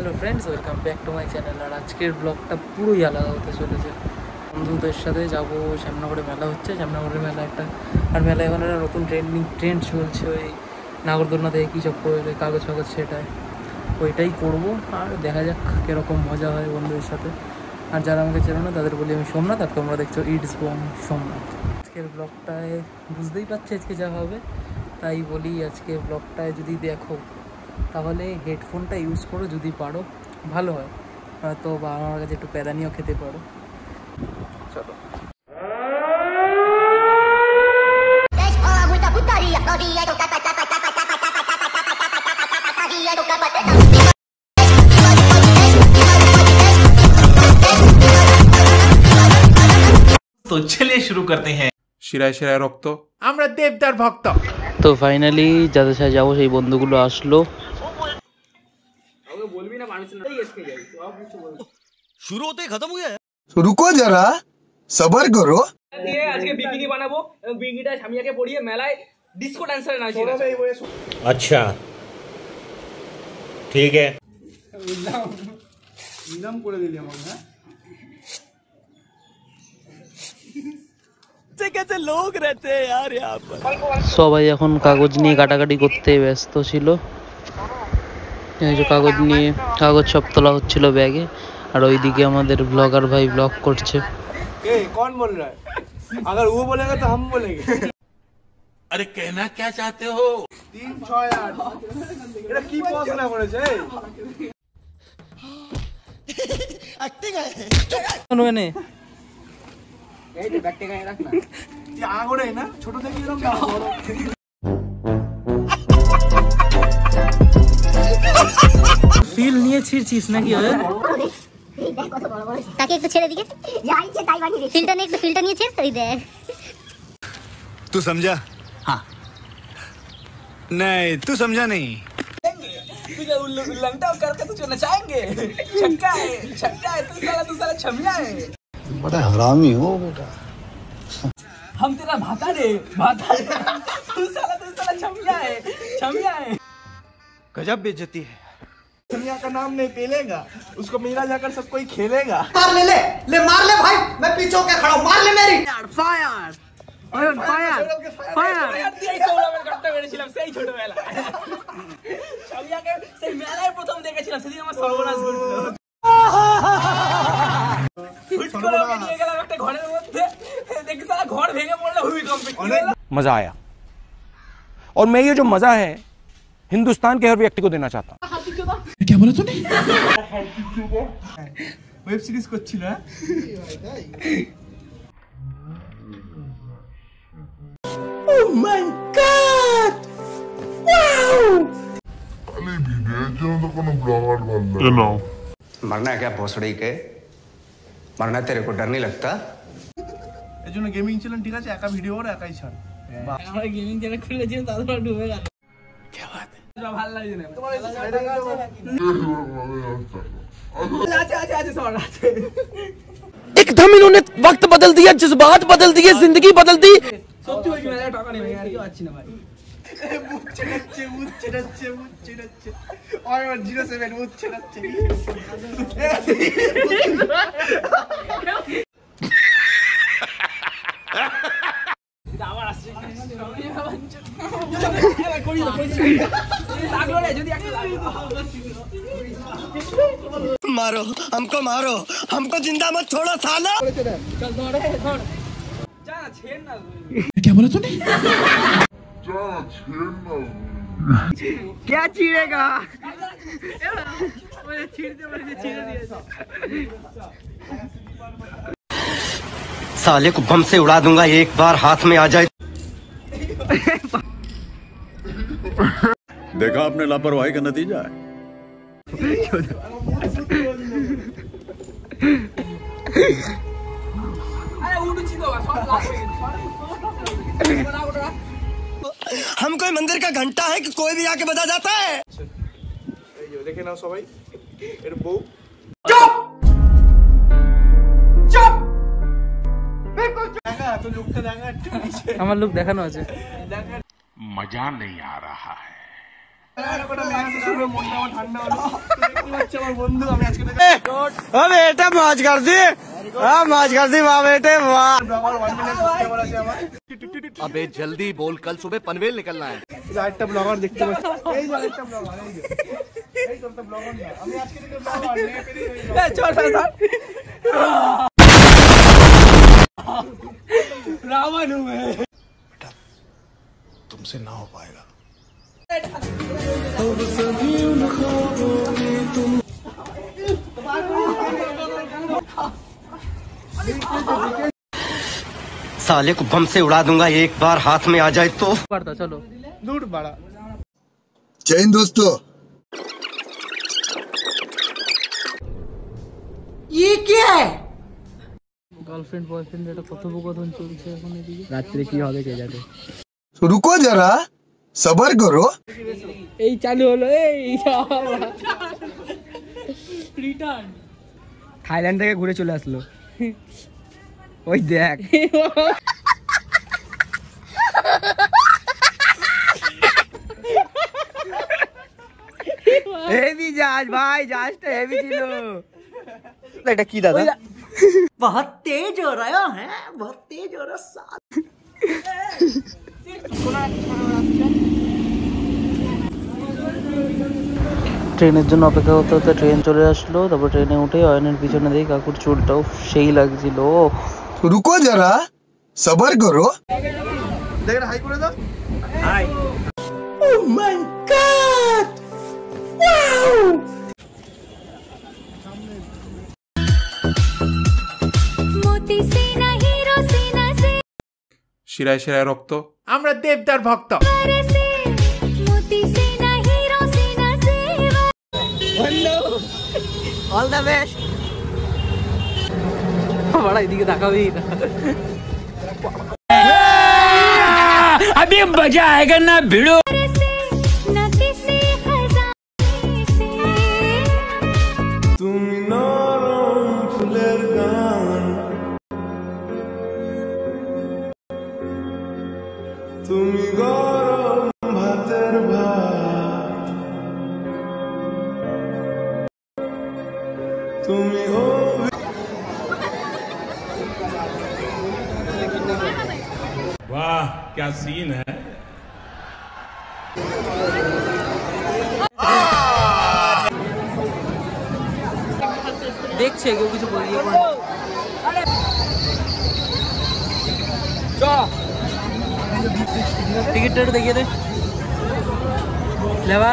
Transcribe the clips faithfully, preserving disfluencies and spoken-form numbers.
Hello friends, welcome back to my channel. আর আজকের ব্লগটা পুরোই আলাদা হতে চলেছে। বন্ধুদের সাথে যাব শ্যামনগরে মেলা হচ্ছে, শ্যামনগরের মেলা একটা। আর মেলা এখন একটা নতুন ট্রেন্ডিং ট্রেন্ড চলছে, ওই নাগরদোলনা থেকে কী সব করে কাগজ ফাগজ সেটাই ওইটাই করবো। আর দেখা যাক কীরকম মজা হয় বন্ধুদের সাথে। আর যারা আমাকে চেনো না তাদের বলি আমি সোমনাথ, আর তোমরা দেখছো ইটস বম সোমনাথ। আজকের ব্লগটায় বুঝতেই পারছি আজকে যা হবে, তাই বলি আজকে ব্লগটায় যদি দেখো তাহলে হেডফোনটা ইউজ করো, যদি পারো ভালো হয়, তো বা আমার কাছে একটু প্যাদানিও খেতে পারো। চলো। তো চলিয়ে শুরু করতে হ্যাঁ। শিরায় শিরায় রক্ত, আমরা দেবদার ভক্ত। তো ফাইনালি যাদের সাথে যাবো সেই বন্ধুগুলো আসলো। शुरू होते ही खत्म हो गया। रुको जरा सबर करो। আজকে বিকিনি বানাবো এবং বিকিনিটা সামিয়াকে পরিয়ে মেলায় ডিস্কো ডান্সারে নাচিয়ে। अच्छा ठीक है। নিলাম করে দিলি আমাকে। হ্যাঁ कैसे लोग रहते हैं यार यहाँ पर। সবাই এখন কাগজ নিয়ে কাটাকাটি করতে ব্যস্ত ছিল। এই যে কাগজ নিয়ে কাগজ সব তোলা হচ্ছিল ব্যাগে। আর ওইদিকে আমাদের ব্লগার ভাই ব্লগ করছে। ए, कौन बोल रहा है? अगर वो बोलेगा तो हम बोलेंगे। अरे कहना क्या चाहते हो? तीन छय आठ এটা কি পছনা করেছে? एक्टिंग है। ননে এই তো ব্যাগটা গায়ে রাখ না। কি আগড়ে না ছোট থেকে এরকম না বড়। ফিল নিয়ে ছিড়ছিস নাকি? তাকে একটু ছেড়ে দিকে যাই যে তাই বানিয়ে ফিলটা নিয়ে একটু ফিলটা নিয়ে ছেড়ে তুই দেখ। तू समझा? हाँ नहीं तू समझा नहीं। तुझे उल्लू लंगटा करके तुझे नचाएंगे। छक्का है छक्का है तू साला तू साला छमिया है। बड़ा हरामी हो बेटा। हम तेरा भाता रे भाता रे तू साला तू साला छमिया है छमिया है। गजब बेइज्जती है। दुनिया का नाम नहीं पेलेगा, उसको मेरा जाकर सब कोई खेलेगा। मार ले ले ले मार ले भाई, मैं पीछे होके खड़ा हूं, मार ले मेरी। ফায়ার ফায়ার ফায়ার ফায়ার দিয়ে সোলা में কাটতে পেরেছিলাম সেই ছোটবেলা। ছমিয়াকে সেই মেলায় প্রথম দেখেছিলাম, সেদিন আমার সর্বনাশ ঘটলো। হুট করে ওকে নিয়ে গেলাম একটা ঘরের মধ্যে, দেখি সারা ঘর ভেঙে পড়লো ভূমিকম্পে। मजा आया और मैं ये जो मजा है हिंदुस्तान के हर व्यक्ति को देना चाहता हूँ। क्या बोला तूने? वेब सीरीज করছিল হ্যাঁ। Oh my God! Wow! खाली ভিডিওর জন্য তো কোনো ব্লগার বললো কেন? मरना है क्या भोसड़ी के? मरना तेरे को डर नहीं लगता? এই জন্য গেমিং চ্যানেল ঠিক আছে, একা ভিডিও করে একাই ছাড়। আমরা গেমিং চ্যানেল খুলেছি তারপর ডুবে গেল। क्या बात है? ভালো লাগে না তোমার সাইডে গেলে আচ্ছা আচ্ছা আচ্ছা সর আছে। एकदम इन्होंने वक्त बदल दिया, जज्बात बदल दिए, जिंदगी बदल दी। সত্যি বলছি মেলায় টাকা নেই আর কি পাচ্ছি না ভাই। মুখ ছেড়াচ্ছে মুখ ছেড়াচ্ছে মুখ ছেড়াচ্ছে ওই ওর জিরো সেভেন মুখ ছেড়াচ্ছে। আবার আসছে করি না করি লাগলো না যদি একটা লাগে। मारो हमको मारो हमको जिंदा मत छोड़ो साला। চল ধরে ধর যা না ছেড় না। क्या बोला तूने? যা ছেড় না। क्या छीड़ेगा? ওরে ছিড়তে বলেছে ছিড়ে দিয়েছে। साले को बम से उड़ा दूंगा एक बार हाथ में आ जाए। देखा आपने लापरवाही का नतीजा है। আরে উঠছি তো সব লাগবে বড় বড়। हम कोई मंदिर का घंटा है कि कोई भी आके बजा जाता है। এই যে দেখে নাও সবাই এর বউ। चुप चुप बिल्कुल দেখা তো লোকটা দেখা একটু নিচে আমার লোক দেখানো আছে। मजा नहीं आ रहा है। बेटा मौज कर दी, हाँ मौज कर दी वाह बेटे वाह। अबे जल्दी बोल, कल सुबह पनवेल निकलना है। ब्लॉगर देखते रावण हूँ मैं। बेटा तुमसे ना हो पाएगा। साले को बम से उड़ा दूंगा एक बार हाथ में आ जाए तो। पड़ता चलो दूर बड़ा। जय हिंद दोस्तों। ये क्या है? গার্লফ্রেন্ড বয়ফ্রেন্ড একটা কথোপকথন চলছে এখন এদিকে। রাত্রে কি হবে কে জানে। रुको जरा सबर करो। এই চালু হলো এই রিটার্ন থাইল্যান্ড থেকে ঘুরে চলে আসলো। ওই দেখ হেভি জাহাজ ভাই, জাহাজটা হেভি ছিল। এটা কি দাদা? बहुत तेज हो रहा है, बहुत तेज हो रहा साथ। ট্রেনের জন্য অপেক্ষা করতে করতে ট্রেন চলে আসলো। তারপর ট্রেনে উঠে অয়নের পিছনে দেখি কাকুর চুলটাও সেই লাগছিল। रुको जरा सबर करो। देख हाई করে দাও। Hi oh my god wow. मोती सीना हीरो सीना से শিরায় শিরায় রক্ত, আমরা দেবদার ভক্ত। से मोती सीना हीरो सीना से ऑल द बेस्ट। বড়া এদিকে তাকাবি না। अभी मजा आएगा ना भिड़ो। न किसी खजाने से তুমি নরম ফুলের গান, তুমি গরম ভাতের ভাত, তুমি वाह क्या सीन है। দেখছে কেউ কিছু বলি টিকিটটা একটু দেখিয়ে দে লেবা।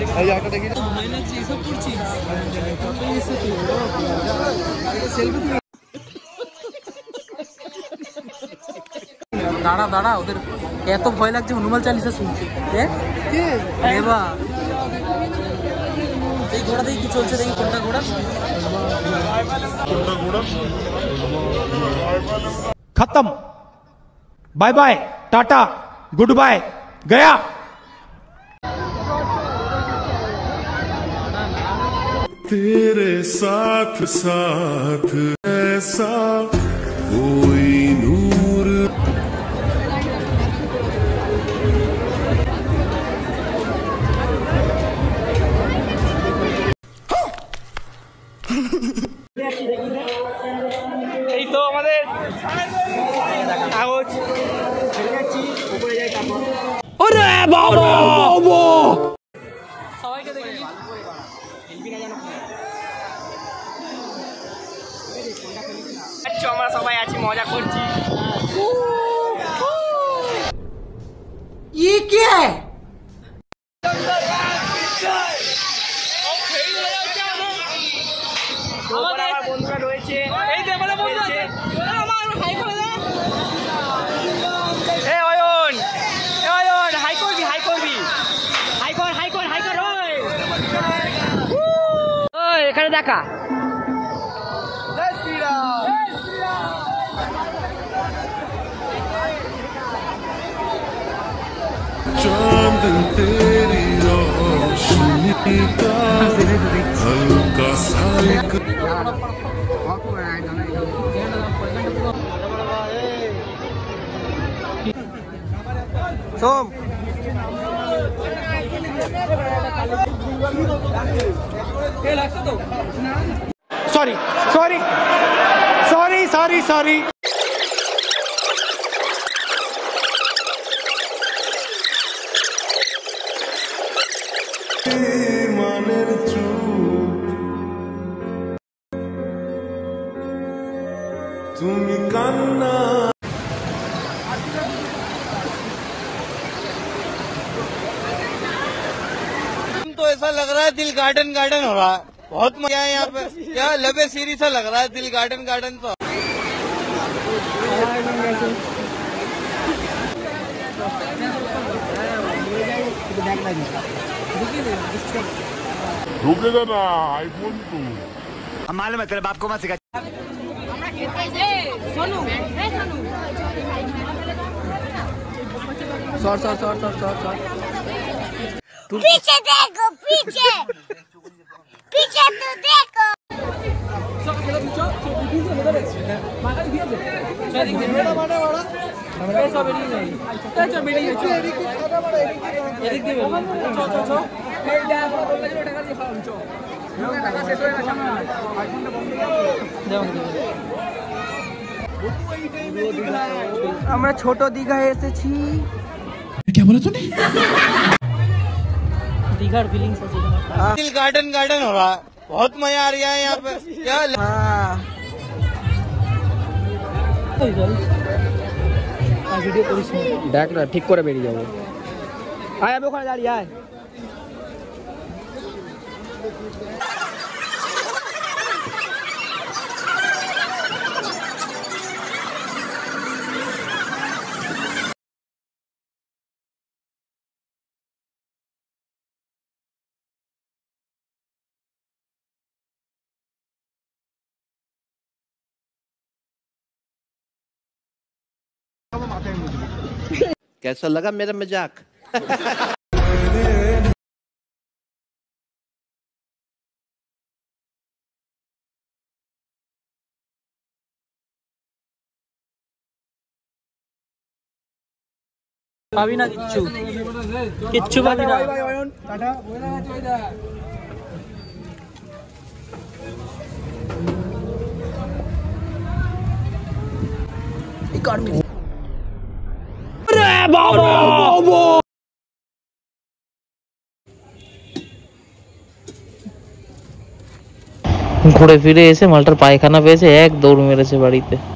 দাঁড়া দাঁড়া, ওদের এত ভয় লাগছে হনুমান চালিসা শুনছে। লেবা এই ঘোড়া দেখি কি চলছে, দেখি কোনটা ঘোড়া। खत्म, bye bye, tata, goodbye, गया। तेरे साथ साथ ऐसा कोई नूर। এই তো আমাদের কাগজ ছেড়ে যাচ্ছি, উপরে যাই তারপর। ওরে বাবা বাবা, সবাইকে দেখে আচ্ছা আমরা সবাই আছি মজা করছি। ये क्या है? আমার বন্ধুরা রয়েছে, এই যে আমাদের বন্ধু আছে, আমার হাই করে দাও। এই অয়ন, এই অয়ন হাই করবি, হাই করবি, হাই কর, হাই কর, হাই কর। ওই ওই এখানে দেখা। জয় শ্রীরাম, জয় শ্রীরাম। चांद तेरी रोशनी का हल्का सा एक सोम sorry sorry sorry sorry sorry तो ऐसा लग रहा है दिल गार्डन गार्डन हो रहा है, बहुत मजा है यहाँ पे। क्या लबे सीरी सा लग रहा है दिल गार्डन गार्डन तो। रुकेगा ना आईफोन तू मालूम है तेरे बाप को मत सिखा। सॉर सॉर सॉर सॉर सॉर सॉर पीछे देखो, पीछे पीछे तो देखो। আমরা ছোট দীঘায় এসেছি। क्या बोला तूने? दीघार फीलिंग्स আছে दिल गार्डन गार्डन हो रहा है, बहुत मजा आ रहा है यहाँ पे। क्या ভিডিও করিস না, দেখ না ঠিক করে বেরিয়ে যাবো। আয় আমি ওখানে দাঁড়িয়ে আয়। कैसा लगा मेरा मजाक? পাবি না কিচ্ছু, কিচ্ছু পাবি না। ঘুরে ফিরে এসে মালটার পায়খানা পেয়েছে, এক দৌড় মেরেছে বাড়িতে।